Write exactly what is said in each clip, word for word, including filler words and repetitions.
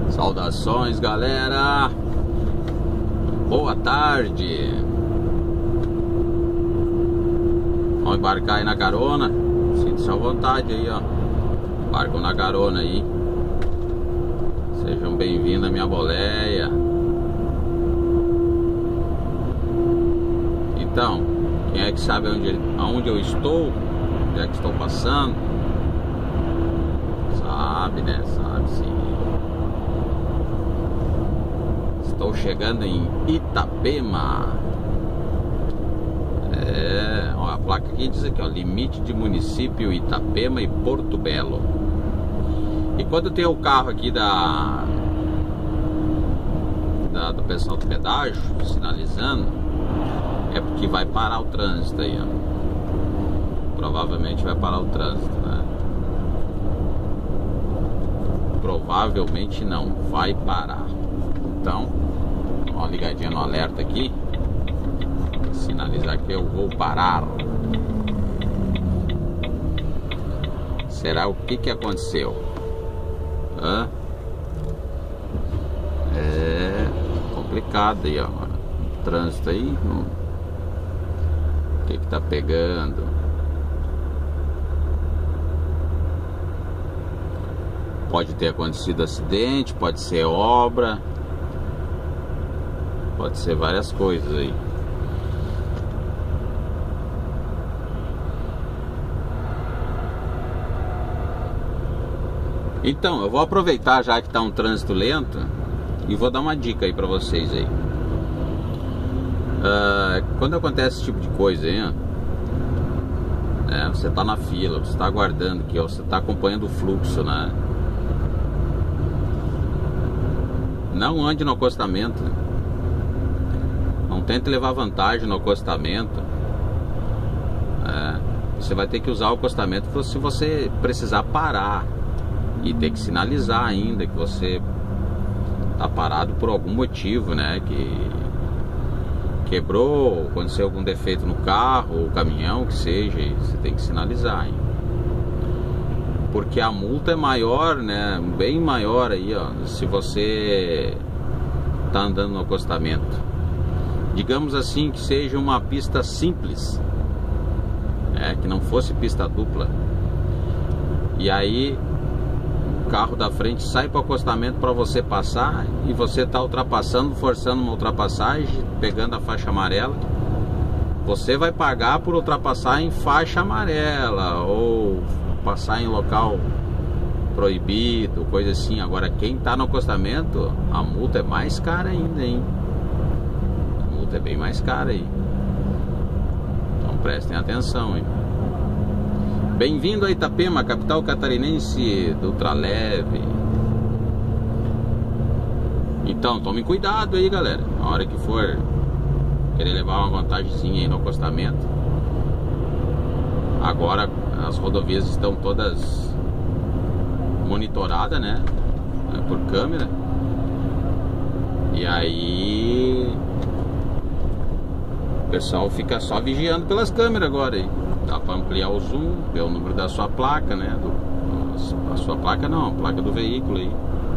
Saudações, galera. Boa tarde. Vamos embarcar aí na carona. Sinta-se à vontade aí, ó. Embarcam na carona aí. Sejam bem-vindos à minha boleia. Então, quem é que sabe onde, aonde eu estou? Onde é que estou passando? Sabe, né? Sabe sim. Estou chegando em Itapema. É, ó, a placa aqui diz aqui, ó, limite de município Itapema e Porto Belo. E quando tem o carro aqui da, da do pessoal do pedágio sinalizando, é porque vai parar o trânsito aí, ó. Provavelmente vai parar o trânsito, né? Provavelmente não, vai parar. Então, ó, ligadinha no alerta aqui. Sinalizar que eu vou parar. Será o que que aconteceu? Hã? É complicado aí, ó. O trânsito aí. Hum. O que que tá pegando? Pode ter acontecido acidente, pode ser obra, pode ser várias coisas aí. Então, eu vou aproveitar já que tá um trânsito lento e vou dar uma dica aí pra vocês aí. Uh, quando acontece esse tipo de coisa aí, ó, é, você tá na fila, você tá aguardando aqui, ó, você tá acompanhando o fluxo, né? Não ande no acostamento. Não tente levar vantagem no acostamento. É, você vai ter que usar o acostamento se você precisar parar. E ter que sinalizar ainda que você tá parado por algum motivo, né? Que quebrou, aconteceu algum defeito no carro, ou caminhão, que seja, e você tem que sinalizar, hein? Porque a multa é maior, né? Bem maior aí, ó, se você tá andando no acostamento. Digamos assim, que seja uma pista simples, é, que não fosse pista dupla. E aí o carro da frente sai para o acostamento para você passar e você tá ultrapassando, forçando uma ultrapassagem, pegando a faixa amarela. Você vai pagar por ultrapassar em faixa amarela ou passar em local proibido, coisa assim. Agora quem tá no acostamento, a multa é mais cara ainda, hein? A multa é bem mais cara aí. Então prestem atenção, hein? Bem-vindo a Itapema, capital catarinense do ultraleve. Então, tomem cuidado aí, galera. Na hora que for querer levar uma vantagemzinha aí no acostamento. Agora as rodovias estão todas monitoradas, né? Por câmera. E aí o pessoal fica só vigiando pelas câmeras agora aí. Dá para ampliar o zoom, ver o número da sua placa, né? Do, a sua placa não, a placa do veículo aí.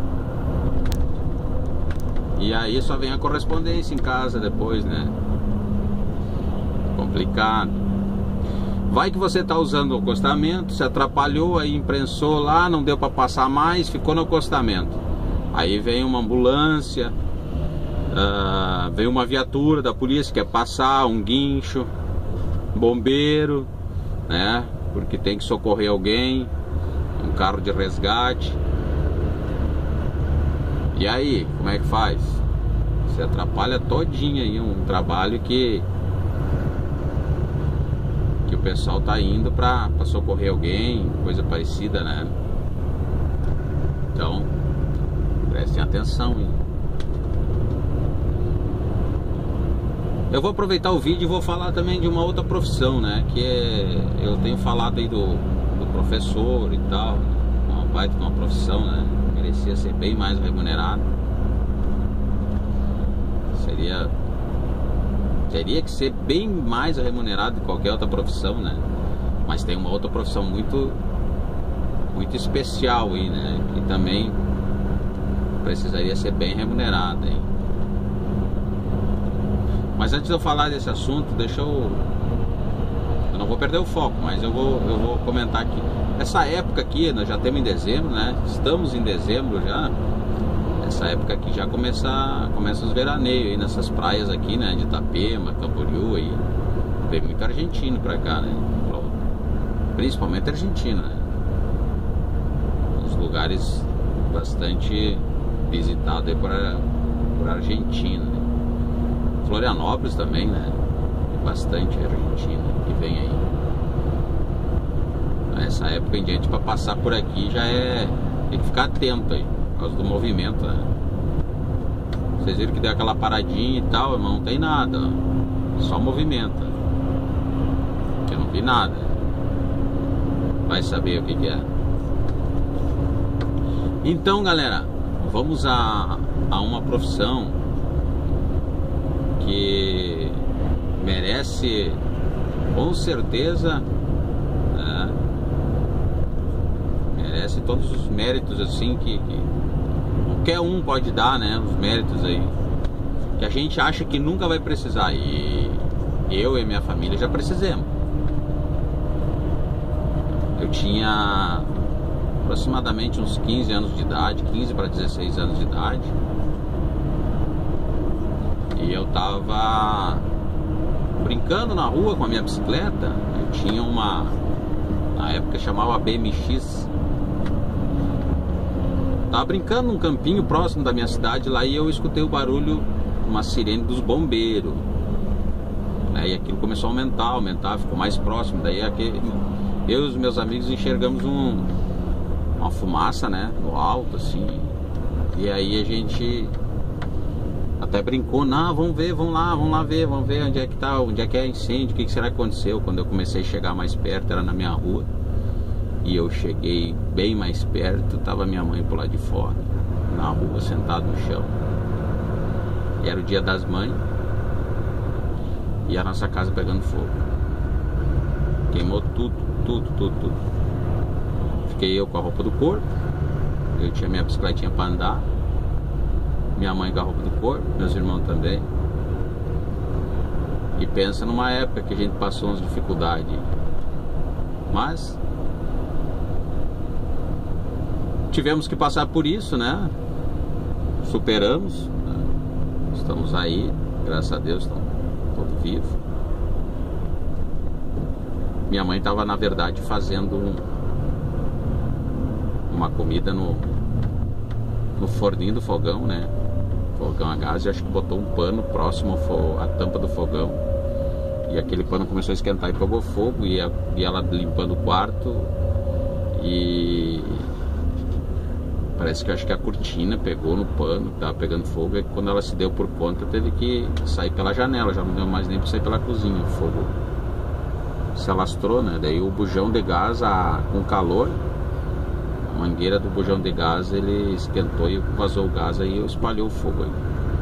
E aí só vem a correspondência em casa depois, né? Complicado. Vai que você tá usando o acostamento, se atrapalhou, aí imprensou lá, não deu para passar mais, ficou no acostamento. Aí vem uma ambulância, uh, vem uma viatura da polícia que quer passar, um guincho, bombeiro, né? Porque tem que socorrer alguém, um carro de resgate. E aí, como é que faz? Você atrapalha todinho aí um trabalho que que o pessoal tá indo pra, pra socorrer alguém, coisa parecida, né? Então, prestem atenção, hein? Eu vou aproveitar o vídeo e vou falar também de uma outra profissão, né? Que é, eu tenho falado aí do, do professor e tal, uma baita de uma profissão, né? Merecia ser bem mais remunerado. Seria Teria que ser bem mais remunerado que qualquer outra profissão, né? Mas tem uma outra profissão muito muito especial aí, né? Que também precisaria ser bem remunerada, hein? Mas antes de eu falar desse assunto, deixa eu... Eu não vou perder o foco, mas eu vou, eu vou comentar aqui. Essa época aqui, nós já estamos em dezembro, né? Estamos em dezembro já. Essa época aqui já começa, começa os veraneios aí nessas praias aqui, né? De Itapema, Camboriú aí. Vem muito argentino pra cá, né? Principalmente argentino, né? Uns lugares bastante visitados aí por, por Argentina, né? Florianópolis também, né? Bastante Argentina que vem aí. Essa época em diante, para passar por aqui já é... Tem que ficar atento aí, por causa do movimento, né? Vocês viram que deu aquela paradinha e tal, mas não tem nada, só movimenta. Eu não vi nada. Vai saber o que que é. Então, galera, vamos a, a uma profissão que merece, com certeza, né, merece todos os méritos assim que, que qualquer um pode dar, né? Os méritos aí que a gente acha que nunca vai precisar, e eu e minha família já precisamos. Eu tinha aproximadamente uns quinze anos de idade, quinze para dezesseis anos de idade, e eu tava brincando na rua com a minha bicicleta. Eu tinha uma, na época chamava B M X. Tava brincando num campinho próximo da minha cidade lá, e eu escutei o barulho, uma sirene dos bombeiros, né? E aquilo começou a aumentar, aumentar, ficou mais próximo. Daí aquele, eu e os meus amigos enxergamos um, uma fumaça, né, no alto assim. E aí a gente até brincou, não, vamos ver, vamos lá, vamos lá ver, vamos ver onde é que tá, onde é que é incêndio, o que, que será que aconteceu. Quando eu comecei a chegar mais perto, era na minha rua. E eu cheguei bem mais perto, tava minha mãe por lá de fora, na rua, sentado no chão. E era o dia das mães, e a nossa casa pegando fogo. Queimou tudo, tudo, tudo, tudo. Fiquei eu com a roupa do corpo, eu tinha minha bicicletinha para andar, minha mãe com a roupa do corpo, meus irmãos também. E pensa numa época que a gente passou umas dificuldades, mas tivemos que passar por isso, né? Superamos, né? Estamos aí, graças a Deus, estamos todos vivos. Minha mãe estava, na verdade, fazendo um, uma comida no, no forninho do fogão, né? Fogão a gás, e acho que botou um pano próximo à tampa do fogão. E aquele pano começou a esquentar e pegou fogo, e, a, e ela limpando o quarto, e parece que acho que a cortina pegou no pano, tava pegando fogo, e quando ela se deu por conta, teve que sair pela janela, já não deu mais nem para sair pela cozinha. O fogo se alastrou, né? Daí o bujão de gás, a, com calor, a mangueira do bujão de gás, ele esquentou e vazou o gás, aí espalhou o fogo aí.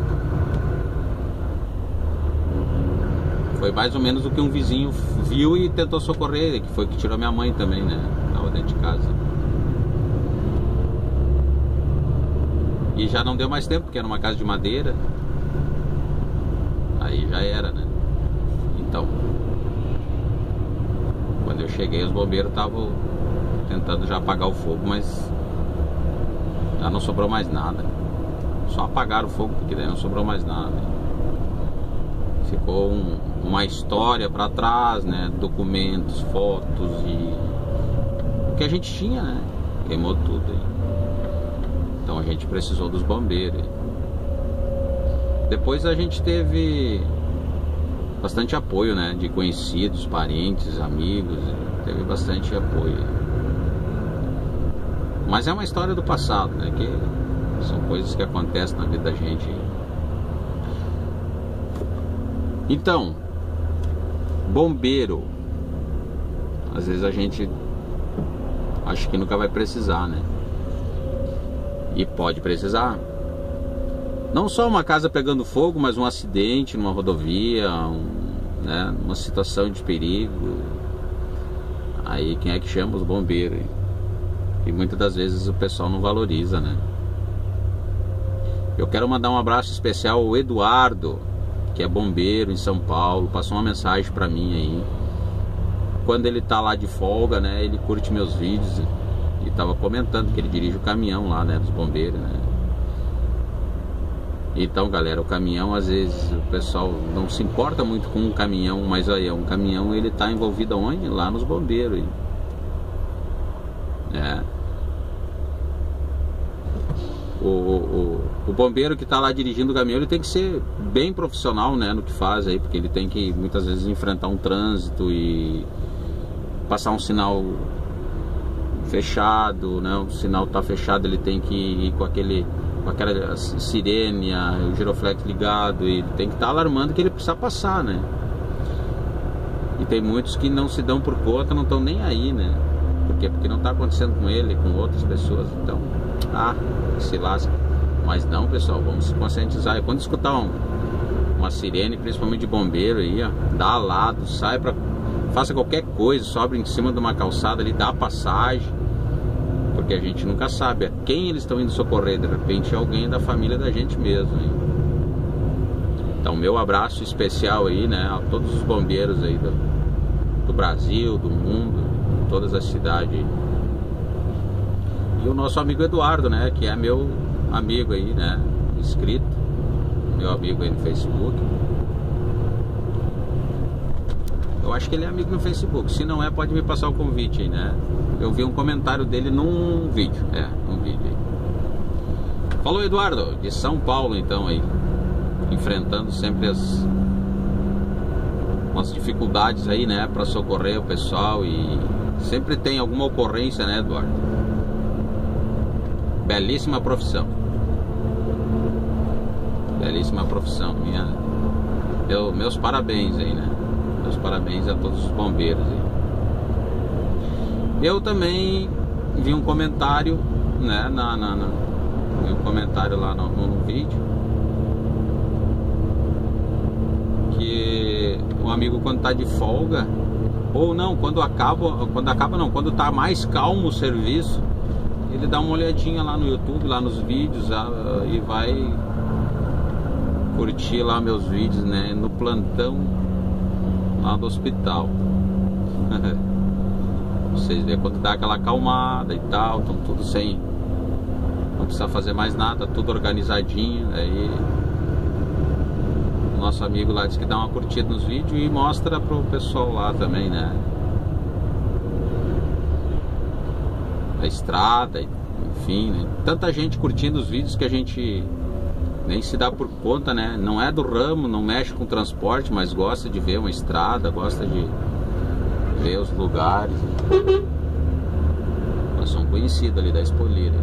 Foi mais ou menos o que um vizinho viu e tentou socorrer, que foi que tirou minha mãe também, né? Tava dentro de casa. E já não deu mais tempo, porque era uma casa de madeira. Aí já era, né? Então, quando eu cheguei, os bombeiros estavam tentando já apagar o fogo, mas já não sobrou mais nada. Só apagaram o fogo, porque daí não sobrou mais nada. Ficou um, uma história para trás, né? Documentos, fotos e o que a gente tinha, né? Queimou tudo aí. Então a gente precisou dos bombeiros. Depois a gente teve bastante apoio, né? De conhecidos, parentes, amigos. Teve bastante apoio. Mas é uma história do passado, né? Que são coisas que acontecem na vida da gente. Então, bombeiro, às vezes a gente acha que nunca vai precisar, né? E pode precisar. Não só uma casa pegando fogo, mas um acidente numa rodovia, um, né, uma situação de perigo. Aí quem é que chama? Os bombeiros. E muitas das vezes o pessoal não valoriza, né? Eu quero mandar um abraço especial ao Eduardo, que é bombeiro em São Paulo, passou uma mensagem pra mim aí. Quando ele tá lá de folga, né, ele curte meus vídeos e tava comentando que ele dirige o caminhão lá, né, dos bombeiros, né. Então, galera, o caminhão, às vezes o pessoal não se importa muito com um caminhão, mas aí, um caminhão, ele tá envolvido aonde? Lá nos bombeiros. É. O, o, o bombeiro que tá lá dirigindo o caminhão, ele tem que ser bem profissional, né, no que faz aí, porque ele tem que muitas vezes enfrentar um trânsito e passar um sinal fechado, né, o sinal tá fechado, ele tem que ir com aquele com aquela sirene, o giroflex ligado, e ele tem que estar tá alarmando que ele precisa passar, né? E tem muitos que não se dão por conta, não estão nem aí, né? Por quê? Porque não está acontecendo com ele, com outras pessoas, então, ah, se lasca. Mas não, pessoal, vamos se conscientizar. E quando escutar um, uma sirene, principalmente de bombeiro aí, ó, dá lado, sai pra, faça qualquer coisa, sobe em cima de uma calçada ali, dá passagem. Porque a gente nunca sabe a quem eles estão indo socorrer. De repente é alguém da família da gente mesmo, hein? Então meu abraço especial aí, né, a todos os bombeiros aí do, do Brasil, do mundo, todas as cidades. E o nosso amigo Eduardo, né, que é meu amigo aí, né, inscrito, meu amigo aí no Facebook. Eu acho que ele é amigo no Facebook. Se não é, pode me passar o convite aí, né? Eu vi um comentário dele num vídeo. É, num vídeo aí. Falou, Eduardo, de São Paulo então aí. Enfrentando sempre as, as dificuldades aí, né? Pra socorrer o pessoal. E sempre tem alguma ocorrência, né, Eduardo? Belíssima profissão. Belíssima profissão. Minha, meu, meus parabéns aí, né? Meus parabéns a todos os bombeiros aí. Eu também vi um comentário, né, na, na, na vi um comentário lá no, no, no vídeo, que o amigo, quando tá de folga, ou não, quando acaba, quando acaba não, quando tá mais calmo o serviço, ele dá uma olhadinha lá no YouTube, lá nos vídeos, uh, e vai curtir lá meus vídeos, né, no plantão lá do hospital. Vocês veem quando dá aquela acalmada e tal, estão tudo sem, não precisa fazer mais nada, tudo organizadinho. Aí o nosso amigo lá diz que dá uma curtida nos vídeos e mostra pro pessoal lá também, né, a estrada, enfim, né? Tanta gente curtindo os vídeos que a gente nem se dá por conta, né? Não é do ramo, não mexe com transporte, mas gosta de ver uma estrada, gosta de ver os lugares. Nós somos conhecidos ali da Espoleira.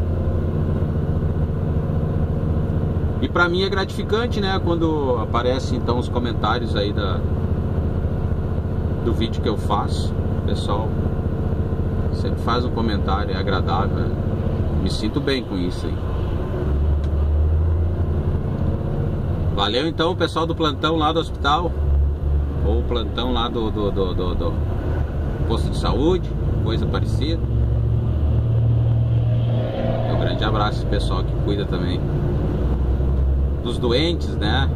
E pra mim é gratificante, né, quando aparecem então os comentários aí da, do vídeo que eu faço. O pessoal sempre faz um comentário, é agradável, né? Me sinto bem com isso aí. Valeu então o pessoal do plantão lá do hospital, ou o plantão lá do, do, do, do, do posto de saúde, coisa parecida. Um grande abraço esse pessoal que cuida também dos doentes, né?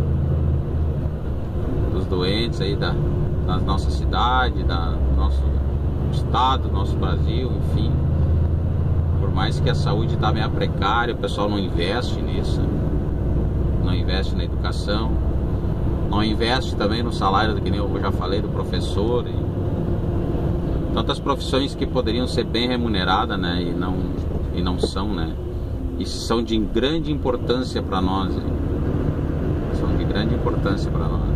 Dos doentes aí da, da nossa cidade, da nosso estado, do nosso Brasil, enfim. Por mais que a saúde está meio precária, o pessoal não investe nisso. Não investe na educação, não investe também no salário, que nem eu já falei, do professor, e tantas profissões que poderiam ser bem remuneradas, né, e não, e não são, né, e são de grande importância para nós, hein? São de grande importância para nós.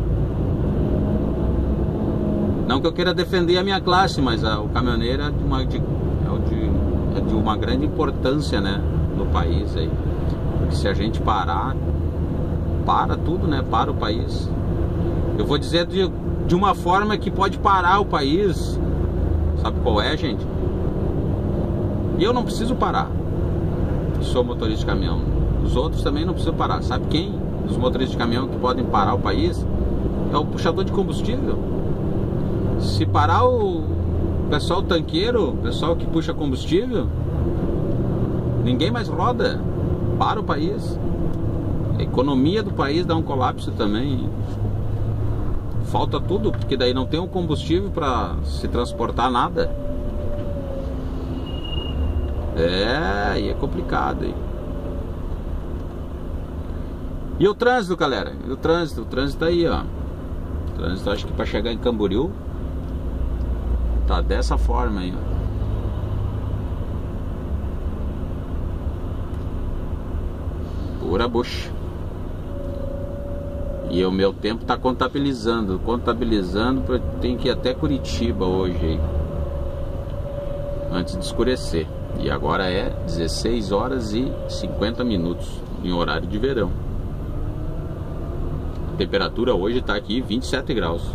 Não que eu queira defender a minha classe, mas a, o caminhoneiro é de uma, de, é de, é de uma grande importância, né, no país aí. Porque se a gente parar, para tudo, né? Para o país. Eu vou dizer de, de uma forma que pode parar o país. Sabe qual é, gente? E eu não preciso parar. Sou motorista de caminhão. Os outros também não precisam parar. Sabe quem? Os motoristas de caminhão que podem parar o país é o puxador de combustível. Se parar o pessoal tanqueiro, o pessoal que puxa combustível, ninguém mais roda. para o país. A economia do país dá um colapso também. Falta tudo, porque daí não tem um combustível para se transportar nada. É, aí é complicado aí. E o trânsito, galera? E o trânsito? O trânsito aí, ó. O trânsito, acho que para chegar em Camboriú tá dessa forma aí, ó. Pura bucha. E o meu tempo tá contabilizando, contabilizando, porque eu tenho que ir até Curitiba hoje aí, antes de escurecer. E agora é dezesseis horas e cinquenta minutos em horário de verão. A temperatura hoje tá aqui vinte e sete graus.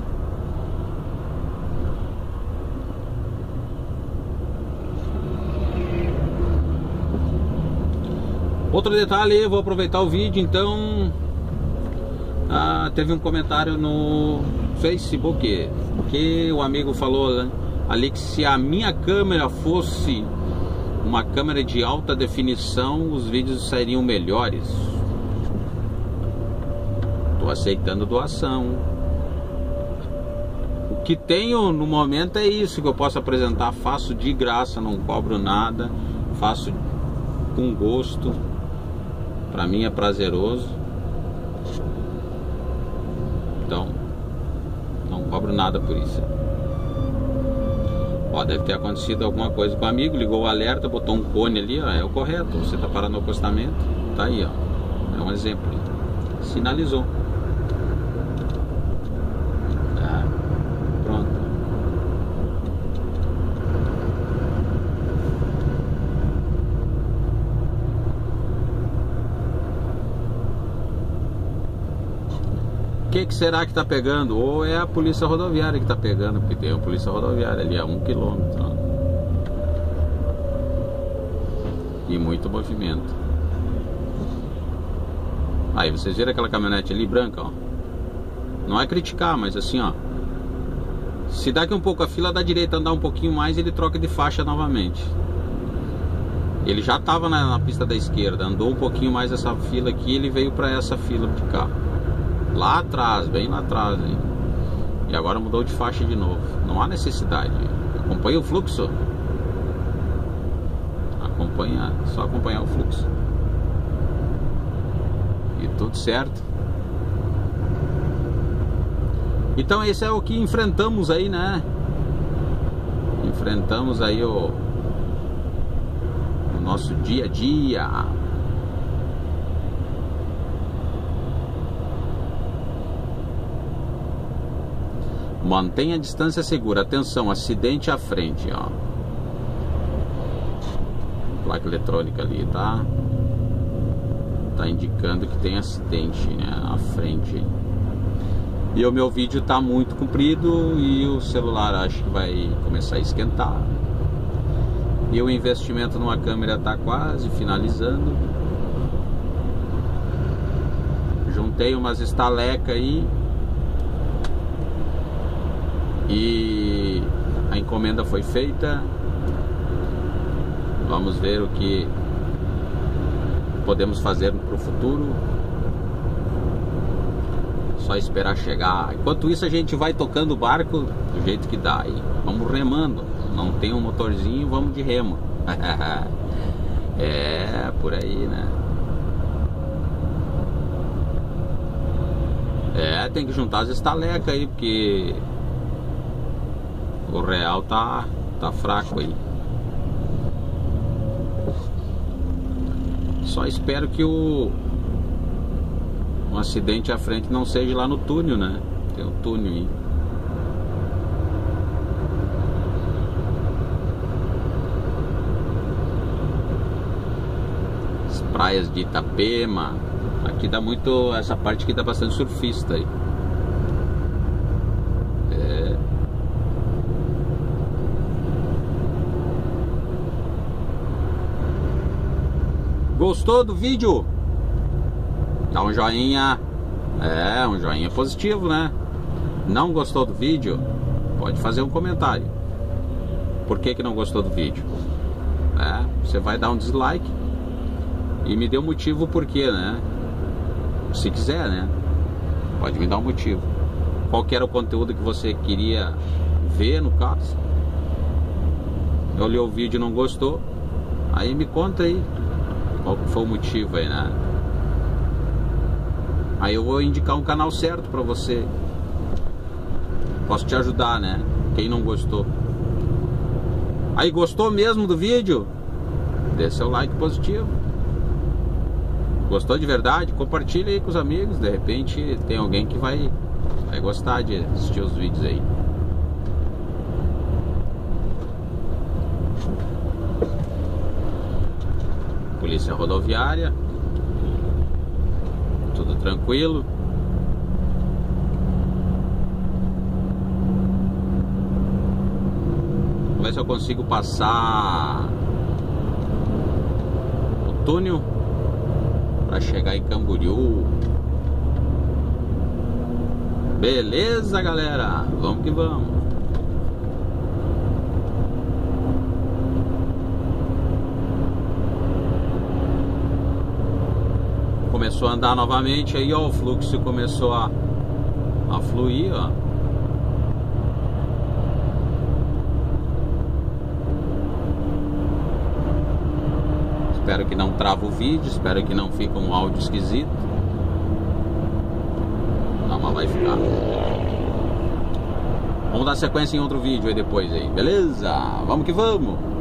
Outro detalhe, vou aproveitar o vídeo então. Ah, teve um comentário no Facebook que o amigo falou, né, ali, que se a minha câmera fosse uma câmera de alta definição, os vídeos sairiam melhores. Tô aceitando doação. O que tenho no momento é isso que eu posso apresentar. Faço de graça, não cobro nada, faço com gosto. Pra mim é prazeroso. Então, não cobro nada por isso. Ó, deve ter acontecido alguma coisa com o amigo. Ligou o alerta, botou um cone ali, ó. É o correto. Você tá parando no acostamento. Tá aí, ó. É um exemplo. Sinalizou. Tá. Pronto. O que, que será que tá pegando? Ou é a polícia rodoviária que tá pegando, porque tem a polícia rodoviária ali a um quilômetro, ó. E muito movimento. Aí vocês viram aquela caminhonete ali branca, ó. Não é criticar, mas assim, ó, se daqui um pouco a fila da direita andar um pouquinho mais, ele troca de faixa novamente. Ele já tava na, na pista da esquerda, andou um pouquinho mais essa fila aqui, ele veio para essa fila de carro. Lá atrás, bem lá atrás, hein? E agora mudou de faixa de novo. Não há necessidade. Acompanha o fluxo. Acompanha, só acompanhar o fluxo. E tudo certo. Então esse é o que enfrentamos aí, né? Enfrentamos aí o, o nosso dia a dia. Mantenha a distância segura. Atenção, acidente à frente, ó. Placa eletrônica ali, tá? Tá indicando que tem acidente, né, à frente. E o meu vídeo tá muito comprido e o celular acho que vai começar a esquentar. E o investimento numa câmera tá quase finalizando. Juntei umas estalecas aí. E a encomenda foi feita. Vamos ver o que podemos fazer para o futuro. Só esperar chegar. Enquanto isso a gente vai tocando o barco do jeito que dá aí. Vamos remando. Não tem um motorzinho, vamos de remo. É, por aí, né? É, tem que juntar as estalecas aí, porque o real tá, tá fraco aí. Só espero que o um acidente à frente não seja lá no túnel, né? Tem o túnel aí. As praias de Itapema. Aqui dá muito... Essa parte aqui dá bastante surfista aí. Gostou do vídeo? Dá um joinha. É, um joinha positivo, né? Não gostou do vídeo? Pode fazer um comentário. Por que que não gostou do vídeo? É, você vai dar um dislike E me deu motivo por quê, né? Se quiser, né? Pode me dar um motivo. Qual que era o conteúdo que você queria ver, no caso? Olhou o vídeo e não gostou, aí me conta aí qual que foi o motivo aí, né? Aí eu vou indicar um canal certo pra você. Posso te ajudar, né? Quem não gostou. Aí, gostou mesmo do vídeo? Dê seu like positivo. Gostou de verdade? Compartilha aí com os amigos. De repente tem alguém que vai, vai gostar de assistir os vídeos aí. Polícia rodoviária. Tudo tranquilo. Vou ver se eu consigo passar o túnel para chegar em Camboriú. Beleza, galera? Vamos que vamos. Começou a andar novamente aí, ó, o fluxo começou a, a fluir, ó. Espero que não trava o vídeo, espero que não fique um áudio esquisito. Não, mas vai ficar. Vamos dar sequência em outro vídeo aí depois aí, beleza? Vamos que vamos!